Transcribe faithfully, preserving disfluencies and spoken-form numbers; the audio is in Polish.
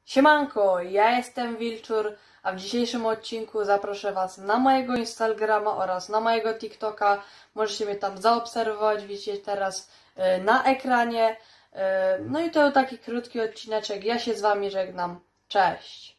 Siemanko, ja jestem Wilczur, a w dzisiejszym odcinku zaproszę Was na mojego Instagrama oraz na mojego TikToka. Możecie mnie tam zaobserwować, widzicie teraz y, na ekranie. Y, no i to taki krótki odcineczek. Ja się z Wami żegnam. Cześć!